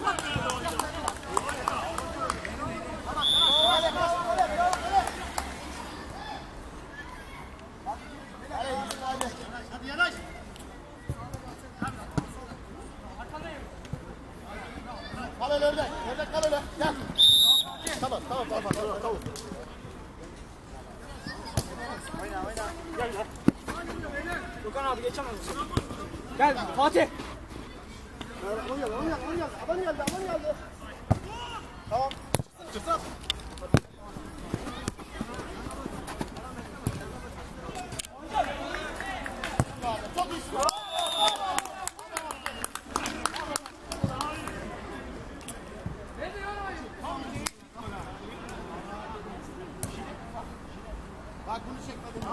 Gökhan abi geçemez. Gel Fatih. Aman geldi. Tamam. Çıksın. Çok iyisin. Bak bunu çekmedim.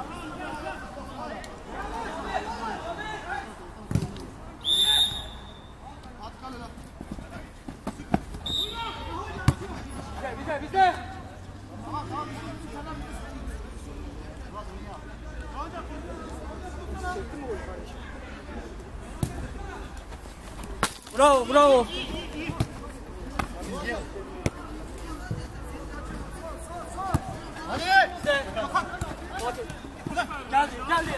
At kalına. Bize. Tamam. Bravo. Hadi. Geldi.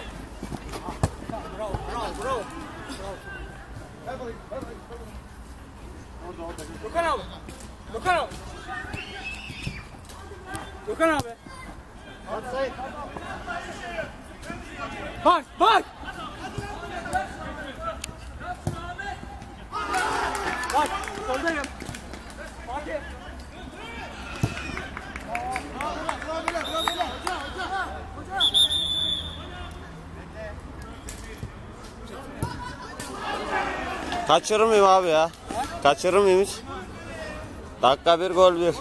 Bravo. Gel bakayım. Orada. Gökhan abi. Hadi Sayın. Bak. Bak, soldayım. Fatih. Kaçırır mıyım abi ya? Kaçırır mıyım hiç? Dakika 1 gol 1.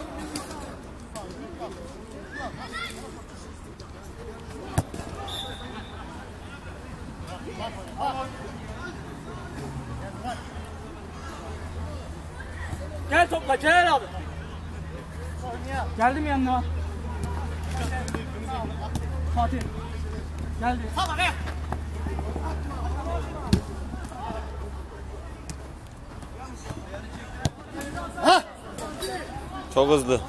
Gel topla Celal abi. Geldim yanına. Fatih. Geldi. Tamam be. Çok hızlı.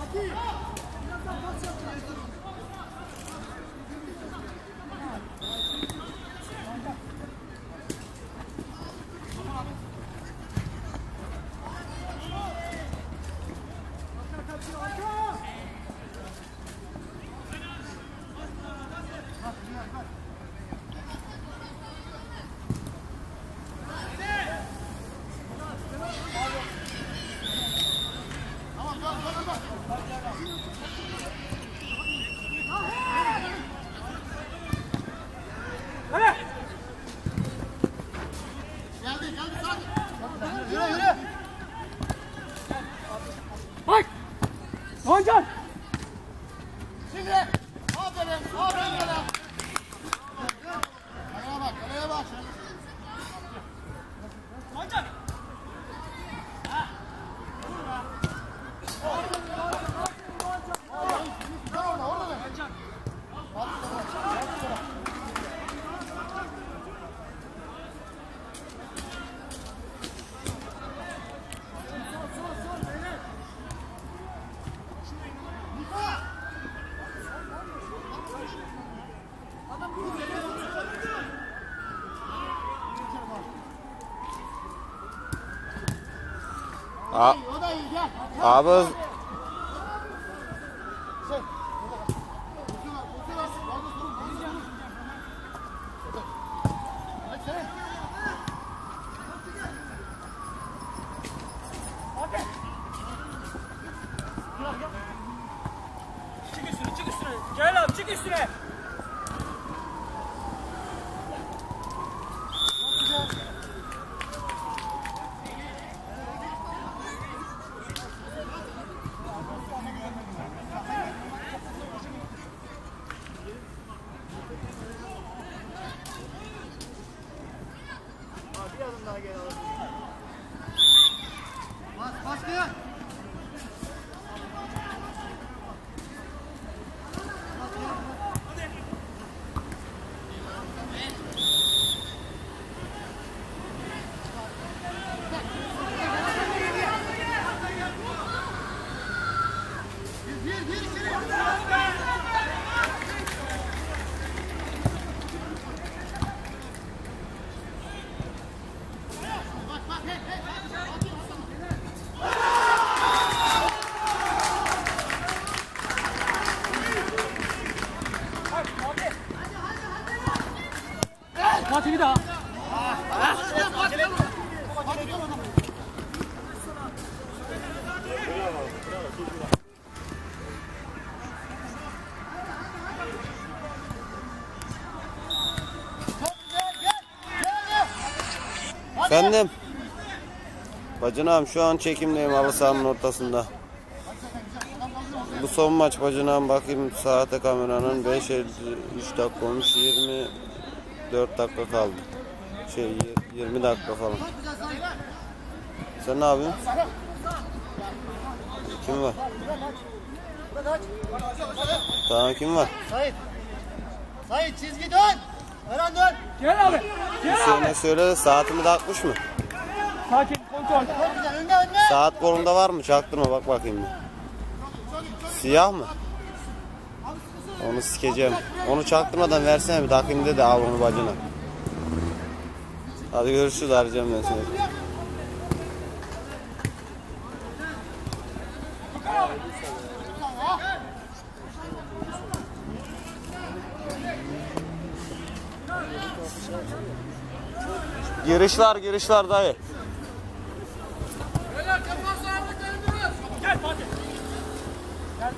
Yürü. Bak. Doğancan. Şimdi. Aferin. Kaleye bak. Doğancan. Abi Çık üstüne. Celal abi çık üstüne. Bir adım daha geri alalım. Baskıya. Efendim. Bacanağım şu an çekimdeyim halı sahanın ortasında. Bu son maç bacanağım, bakayım saate kameranın 5:53 dakika olmuş, 24 dakika kaldı. 20 dakika falan. Sen ne yapıyorsun? Kim var? Tamam, kim var? Sait. Sait çizgi dön. Eren dön. Gel abi. Gel abi. Hüseyin'e söyle, saatimi takmış mı? Sakin, kontrol. Çok güzel. Önde. Saat kolunda var mı? Çaktırma, bak bakayım bir. Siyah mı? Onu sikeceğim. Onu çaktırmadan versene bir, takayım dedi, al onu bacına. Hadi görüşürüz, arayacağım ben seni. Giriş var dayı. Gel Fatih. Geldi.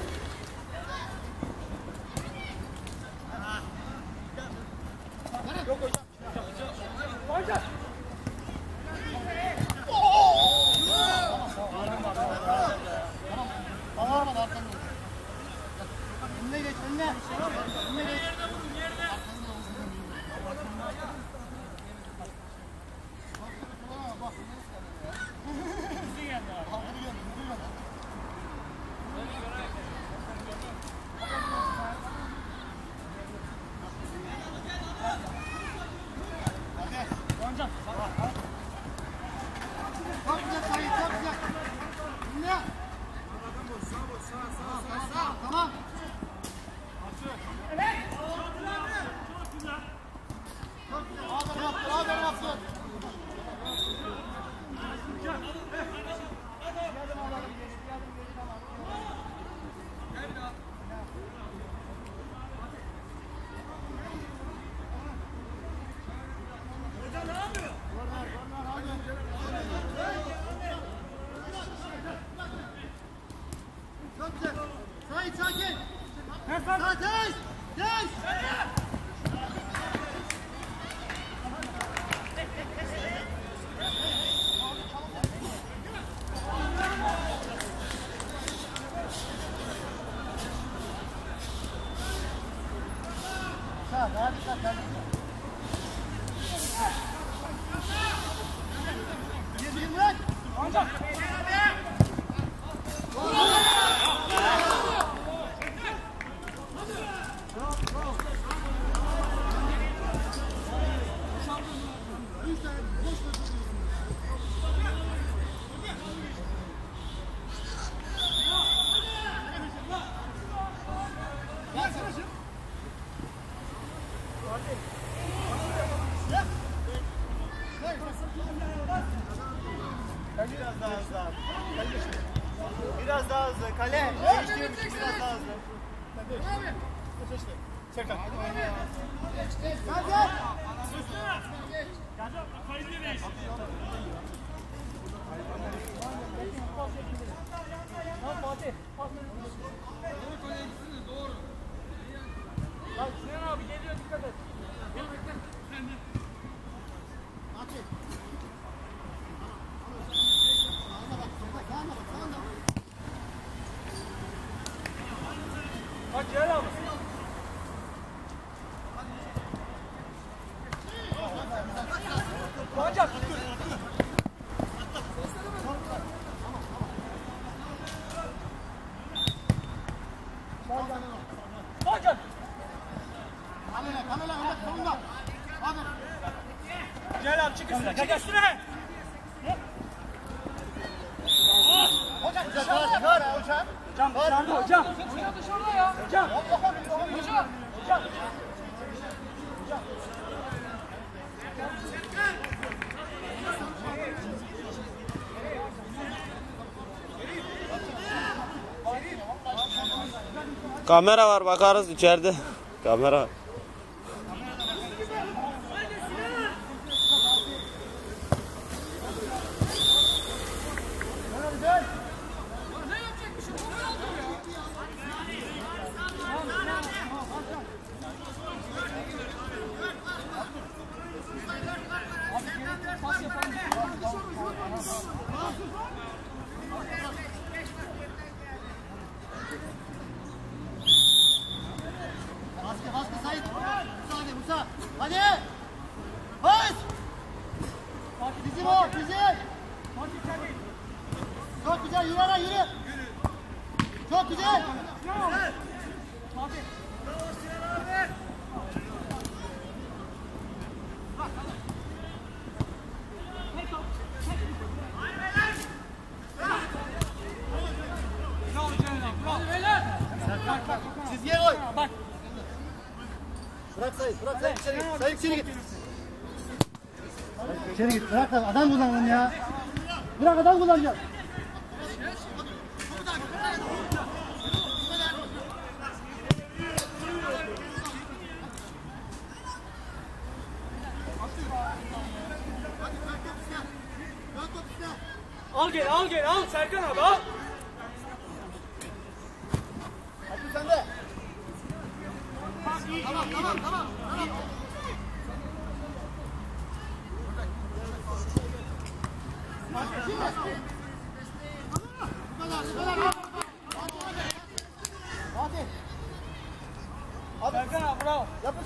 Yok hocam. Hocam. Tamam mı? Önüne geç. Önüne. Önüne geç. Çok güzel Sait. Çok güzel. Önüne. Tamam. Aferin yaptın. Çok güzel. Sait sakin. Ateş. Geç. Harika. Gir bırak. Hocam. Biraz daha hızlı. Kale. Değiştiriyormuş. Biraz daha hızlı. Serkan. Gel. Tamam Fatih. Bak Sinan abi geliyor, dikkat et. Gel bekle. Bak gel abi. Hocam. Hocam. Kamera önde sonunda. Hadi. Gel abi, çık üstüne. Çık üstüne. Hocam dışarıda. Hocam. Hocam dışarıda hocam. Hocam dışarıda ya. Hocam. Hocam. Hocam. Kamera var, bakarız içeride. Kamera var. Pas yap. güzel. Çok güzel, yürü lan, yürü. Çok güzel. Çizgiye koy. Bak. Bırak Sayın, bırak Sayın içeri git. Sayın içeri git. İçeri git, bırak da adam kullanalım ya. Bırak adam kullanacağız. Al gel al Serkan abi al. Hadi sen de. Tamam. Hadi. Serkan abi bravo. Yapış.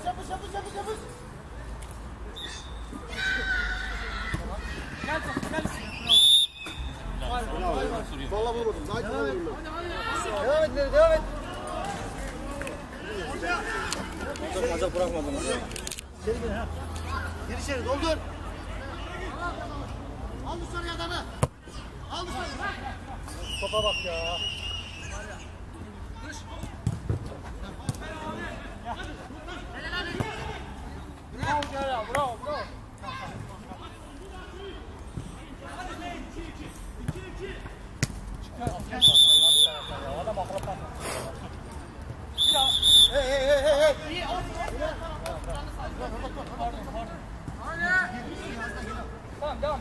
Gel. Vallahi bulmadım. Daha iyi bulmadım. Devam et. Acaba bırakmadım. Gir içeri, doldur. Al dışarıya adamı. Al dışarı. Topa bak ya. Bravo. Hey. Tamam devam.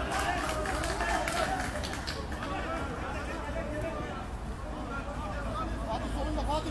Fatih solunda Fatih.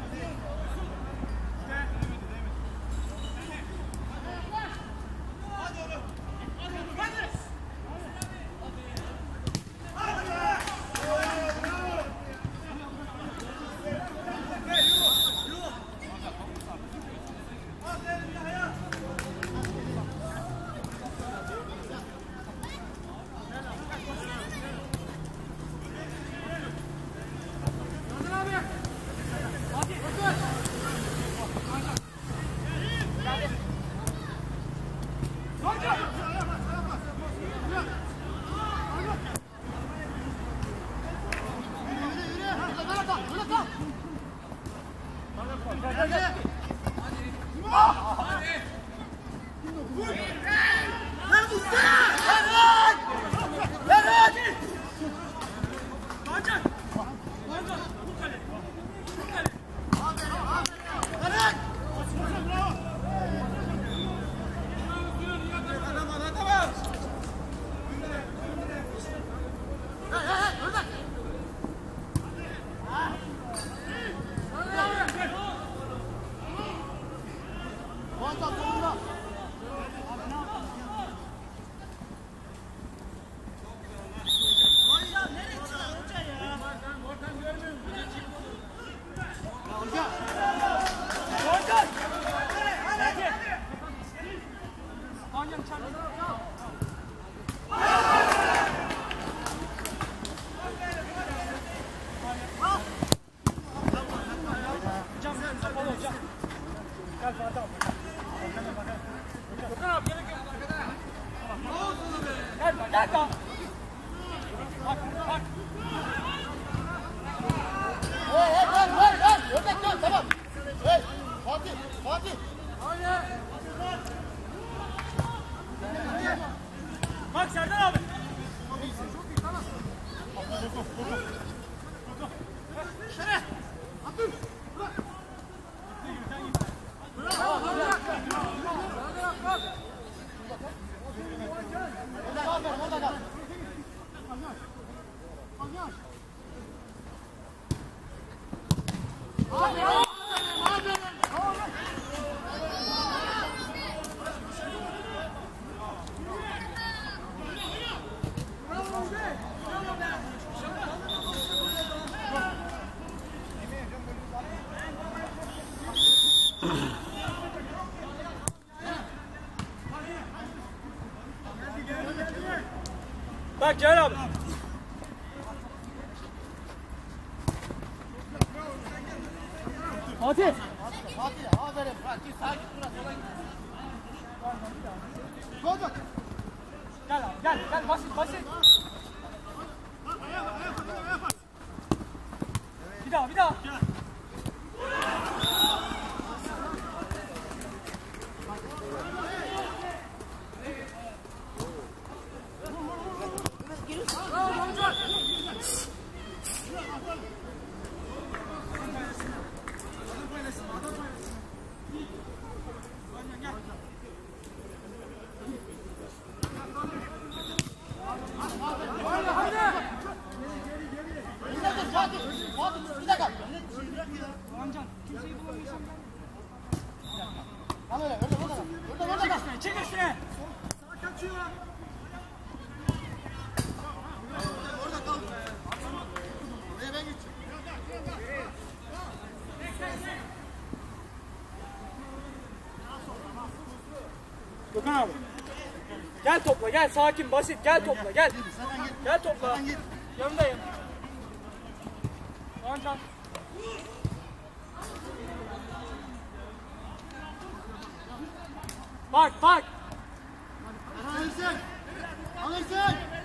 Tamam. Hey, Fatih. Bak Serdar abi. Bak gel abi. Fatih. Fatih, aferin. Fatih, sakin dur. Gol bak. Gel abi gel basit basit. Bir daha. Fatih, bir dakika. Amcan kimseyi bulamıyorsan Al öyle, orada. çek üstüne. Orada kal. Oraya ben geçeceğim. Gökhan abi. Gel topla gel sakin basit gel topla gel. Gel topla. Yanındayım. Amcan. Bak. Alırsın.